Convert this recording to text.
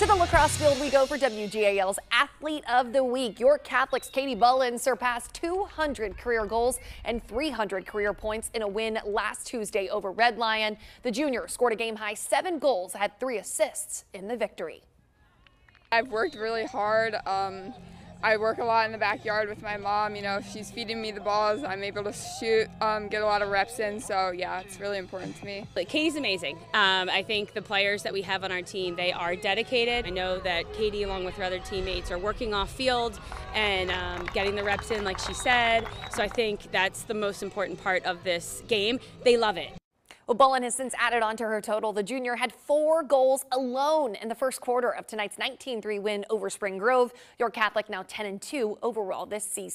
the lacrosse field we go for WGAL's Athlete of the Week. York Catholic's Katie Bullen surpassed 200 career goals and 300 career points in a win last Tuesday over Red Lion. The junior scored a game-high 7 goals, had 3 assists in the victory. I've worked really hard. I work a lot in the backyard with my mom. You know, she's feeding me the balls. I'm able to shoot, get a lot of reps in. So yeah, it's really important to me. Katie's amazing. I think the players that we have on our team, they are dedicated. I know that Katie, along with her other teammates, are working off field and getting the reps in, like she said. So I think that's the most important part of this game. They love it. Well, Bullen has since added on to her total. The junior had 4 goals alone in the first quarter of tonight's 19-3 win over Spring Grove. York Catholic now 10-2 overall this season.